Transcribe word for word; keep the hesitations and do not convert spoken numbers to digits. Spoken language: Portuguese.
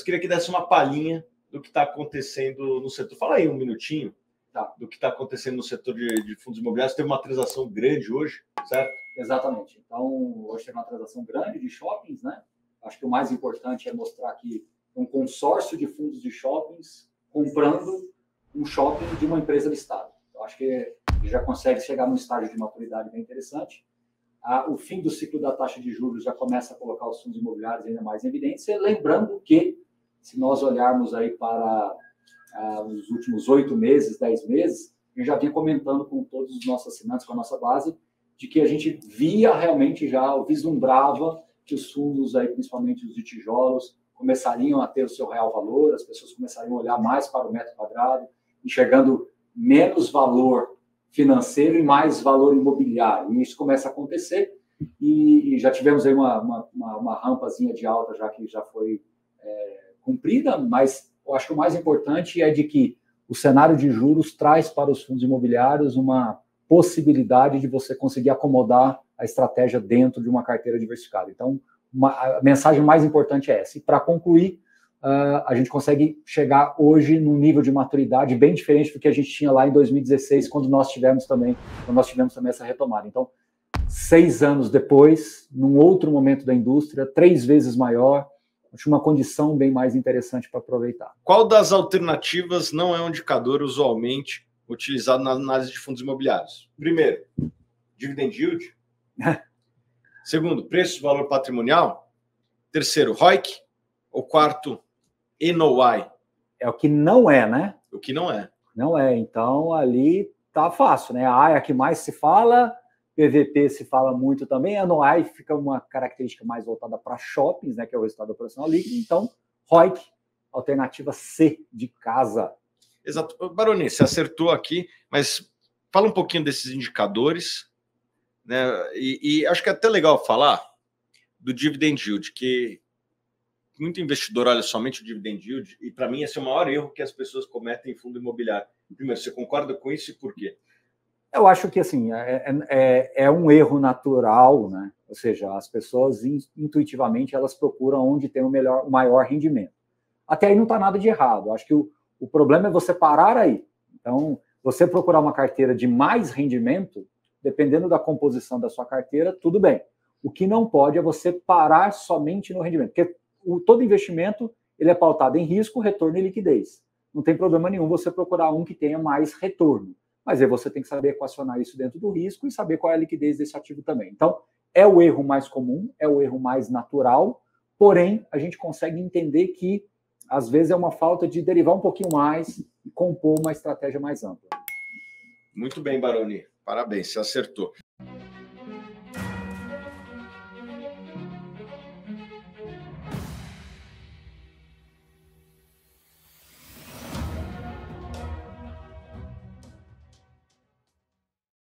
Mas queria que desse uma palhinha do que está acontecendo no setor. Fala aí um minutinho tá, do que está acontecendo no setor de, de fundos imobiliários. Teve uma transação grande hoje, certo? Exatamente. Então, hoje teve uma transação grande de shoppings, né? Acho que o mais importante é mostrar aqui um consórcio de fundos de shoppings comprando um shopping de uma empresa listada. Eu acho que já consegue chegar num estágio de maturidade bem interessante. Ah, o fim do ciclo da taxa de juros já começa a colocar os fundos imobiliários ainda mais em evidência, lembrando que, se nós olharmos aí para ah, os últimos oito meses, dez meses, eu já vinha comentando com todos os nossos assinantes, com a nossa base, de que a gente via realmente já, vislumbrava que os fundos, aí, principalmente os de tijolos, começariam a ter o seu real valor, as pessoas começariam a olhar mais para o metro quadrado, enxergando menos valor financeiro e mais valor imobiliário. E isso começa a acontecer e, e já tivemos aí uma, uma, uma, uma rampazinha de alta já que já foi é, cumprida, mas eu acho que o mais importante é de que o cenário de juros traz para os fundos imobiliários uma possibilidade de você conseguir acomodar a estratégia dentro de uma carteira diversificada. Então, uma, a mensagem mais importante é essa. E para concluir, uh, a gente consegue chegar hoje num nível de maturidade bem diferente do que a gente tinha lá em dois mil e dezesseis, quando nós tivemos também, quando nós tivemos também essa retomada. Então, seis anos depois, num outro momento da indústria, três vezes maior, acho uma condição bem mais interessante para aproveitar. Qual das alternativas não é um indicador usualmente utilizado na análise de fundos imobiliários? Primeiro, dividend yield. Segundo, preço valor patrimonial. Terceiro, R O I C. Ou quarto, N O I. É o que não é, né? O que não é. Não é. Então, ali tá fácil, né? A A é a que mais se fala, P V P se fala muito também, a N O I fica uma característica mais voltada para shoppings, né? Que é o resultado operacional líquido. Então, R O I C, alternativa C de casa. Exato. Baroni, você acertou aqui, mas fala um pouquinho desses indicadores, né? E, e acho que é até legal falar do dividend yield, que muito investidor olha somente o dividend yield, e para mim esse é o maior erro que as pessoas cometem em fundo imobiliário. Primeiro, você concorda com isso e por quê? Eu acho que assim é, é, é um erro natural, né? Ou seja, as pessoas intuitivamente elas procuram onde tem o melhor, o maior rendimento. Até aí não está nada de errado. Eu acho que o, o problema é você parar aí. Então, você procurar uma carteira de mais rendimento, dependendo da composição da sua carteira, tudo bem. O que não pode é você parar somente no rendimento, porque o, todo investimento ele é pautado em risco, retorno e liquidez. Não tem problema nenhum você procurar um que tenha mais retorno, mas aí você tem que saber equacionar isso dentro do risco e saber qual é a liquidez desse ativo também. Então, é o erro mais comum, é o erro mais natural, porém, a gente consegue entender que, às vezes, é uma falta de derivar um pouquinho mais e compor uma estratégia mais ampla. Muito bem, Baroni. Parabéns, você acertou.